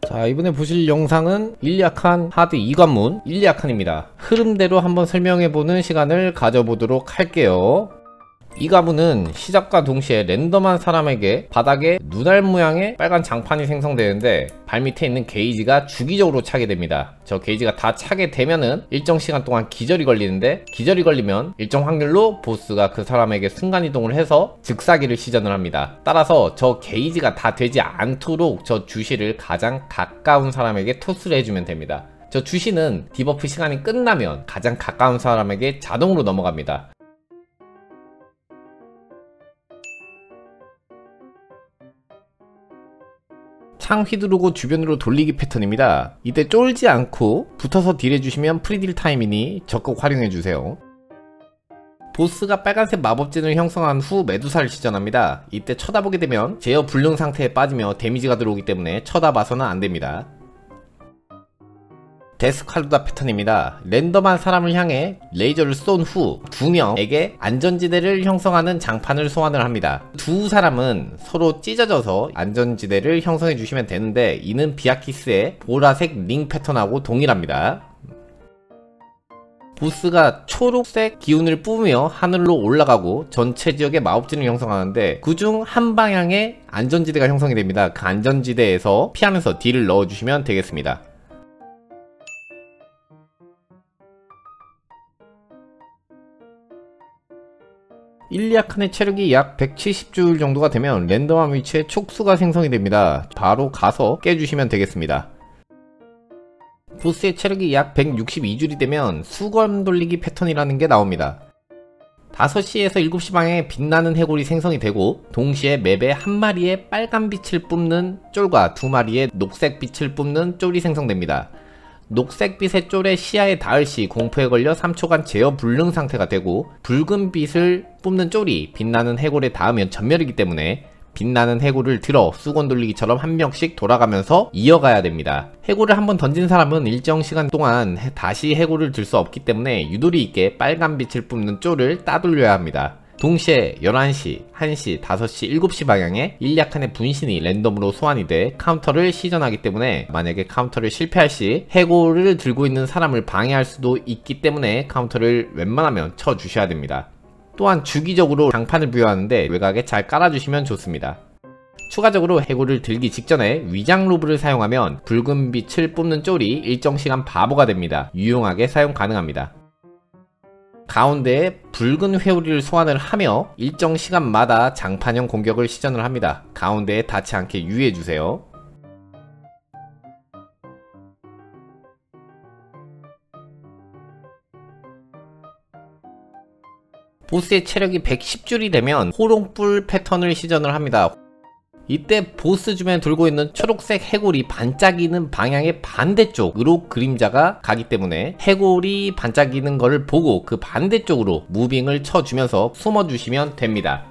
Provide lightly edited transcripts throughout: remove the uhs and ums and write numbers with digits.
자, 이번에 보실 영상은 일리아칸 하드 2관문 일리아칸입니다. 흐름대로 한번 설명해보는 시간을 가져보도록 할게요. 이 가문은 시작과 동시에 랜덤한 사람에게 바닥에 눈알 모양의 빨간 장판이 생성되는데 발밑에 있는 게이지가 주기적으로 차게 됩니다. 저 게이지가 다 차게 되면은 일정 시간 동안 기절이 걸리는데, 기절이 걸리면 일정 확률로 보스가 그 사람에게 순간이동을 해서 즉사기를 시전을 합니다. 따라서 저 게이지가 다 되지 않도록 저 주시를 가장 가까운 사람에게 토스를 해주면 됩니다. 저 주시는 디버프 시간이 끝나면 가장 가까운 사람에게 자동으로 넘어갑니다. 창 휘두르고 주변으로 돌리기 패턴입니다. 이때 쫄지 않고 붙어서 딜 해주시면 프리딜 타임이니 적극 활용해주세요. 보스가 빨간색 마법진을 형성한 후 메두사를 시전합니다. 이때 쳐다보게 되면 제어 불능 상태에 빠지며 데미지가 들어오기 때문에 쳐다봐서는 안됩니다. 데스칼루다 패턴입니다. 랜덤한 사람을 향해 레이저를 쏜 후 2명에게 안전지대를 형성하는 장판을 소환을 합니다. 두 사람은 서로 찢어져서 안전지대를 형성해 주시면 되는데, 이는 비아키스의 보라색 링 패턴하고 동일합니다. 보스가 초록색 기운을 뿜으며 하늘로 올라가고 전체 지역에 마법진을 형성하는데, 그중 한 방향에 안전지대가 형성이 됩니다. 그 안전지대에서 피하면서 딜을 넣어주시면 되겠습니다. 일리아칸의 체력이 약 170줄 정도가 되면 랜덤한 위치에 촉수가 생성이 됩니다. 바로 가서 깨주시면 되겠습니다. 보스의 체력이 약 162줄이 되면 수건 돌리기 패턴이라는 게 나옵니다. 5시에서 7시 방향에 빛나는 해골이 생성이 되고, 동시에 맵에 한 마리의 빨간 빛을 뿜는 쫄과 2마리의 녹색 빛을 뿜는 쫄이 생성됩니다. 녹색빛의 쫄의 시야에 닿을 시 공포에 걸려 3초간 제어 불능 상태가 되고, 붉은 빛을 뿜는 쫄이 빛나는 해골에 닿으면 전멸이기 때문에 빛나는 해골을 들어 수건 돌리기처럼 한 명씩 돌아가면서 이어가야 됩니다. 해골을 한번 던진 사람은 일정 시간 동안 다시 해골을 들 수 없기 때문에 유도리 있게 빨간 빛을 뿜는 쫄을 따돌려야 합니다. 동시에 11시, 1시, 5시, 7시 방향에 일리아칸의 분신이 랜덤으로 소환이 돼 카운터를 시전하기 때문에, 만약에 카운터를 실패할 시 해골을 들고 있는 사람을 방해할 수도 있기 때문에 카운터를 웬만하면 쳐주셔야 됩니다. 또한 주기적으로 장판을 부여하는데 외곽에 잘 깔아주시면 좋습니다. 추가적으로 해골을 들기 직전에 위장 로브를 사용하면 붉은 빛을 뿜는 쫄이 일정 시간 바보가 됩니다. 유용하게 사용 가능합니다. 가운데에 붉은 회오리를 소환을 하며 일정 시간마다 장판형 공격을 시전을 합니다. 가운데에 닿지 않게 유의해주세요. 보스의 체력이 110줄이 되면 호롱불 패턴을 시전을 합니다. 이때 보스 주변에 돌고 있는 초록색 해골이 반짝이는 방향의 반대쪽으로 그림자가 가기 때문에 해골이 반짝이는 것을 보고 그 반대쪽으로 무빙을 쳐주면서 숨어주시면 됩니다.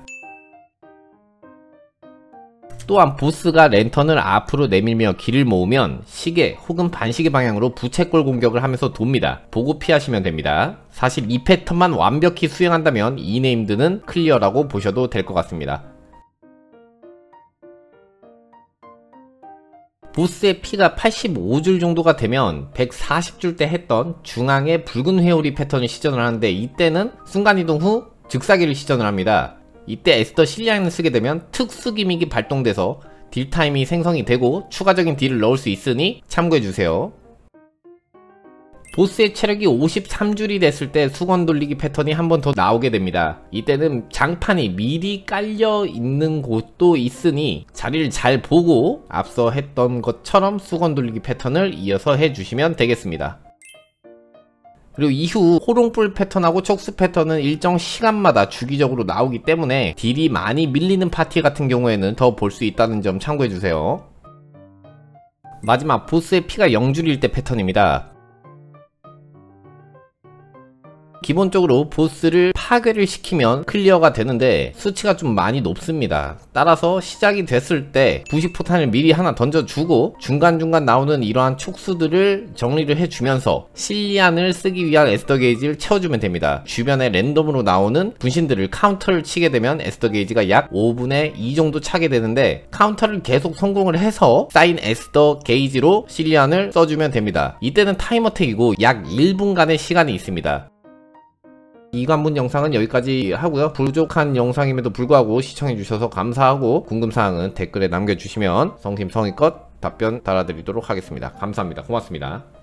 또한 보스가 랜턴을 앞으로 내밀며 길을 모으면 시계 혹은 반시계 방향으로 부채꼴 공격을 하면서 돕니다. 보고 피하시면 됩니다. 사실 이 패턴만 완벽히 수행한다면 이 네임드는 클리어라고 보셔도 될 것 같습니다. 보스의 피가 85줄 정도가 되면 140줄 때 했던 중앙의 붉은 회오리 패턴을 시전을 하는데, 이때는 순간이동 후 즉사기를 시전을 합니다. 이때 에스더 실리안을 쓰게 되면 특수 기믹이 발동돼서 딜타임이 생성이 되고 추가적인 딜을 넣을 수 있으니 참고해주세요. 보스의 체력이 53줄이 됐을 때 수건 돌리기 패턴이 한 번 더 나오게 됩니다. 이때는 장판이 미리 깔려 있는 곳도 있으니 자리를 잘 보고 앞서 했던 것처럼 수건 돌리기 패턴을 이어서 해주시면 되겠습니다. 그리고 이후 호롱불 패턴하고 촉수 패턴은 일정 시간마다 주기적으로 나오기 때문에 딜이 많이 밀리는 파티 같은 경우에는 더 볼 수 있다는 점 참고해주세요. 마지막 보스의 피가 0줄일 때 패턴입니다. 기본적으로 보스를 파괴를 시키면 클리어가 되는데 수치가 좀 많이 높습니다. 따라서 시작이 됐을 때 부식포탄을 미리 하나 던져주고 중간중간 나오는 이러한 촉수들을 정리를 해주면서 실리안을 쓰기 위한 에스더 게이지를 채워주면 됩니다. 주변에 랜덤으로 나오는 분신들을 카운터를 치게 되면 에스더 게이지가 약 5분의 2 정도 차게 되는데 카운터를 계속 성공을 해서 쌓인 에스더 게이지로 실리안을 써주면 됩니다. 이때는 타임어택이고 약 1분간의 시간이 있습니다. 이 관문 영상은 여기까지 하고요. 부족한 영상임에도 불구하고 시청해주셔서 감사하고 궁금사항은 댓글에 남겨주시면 성심성의껏 답변 달아드리도록 하겠습니다. 감사합니다. 고맙습니다.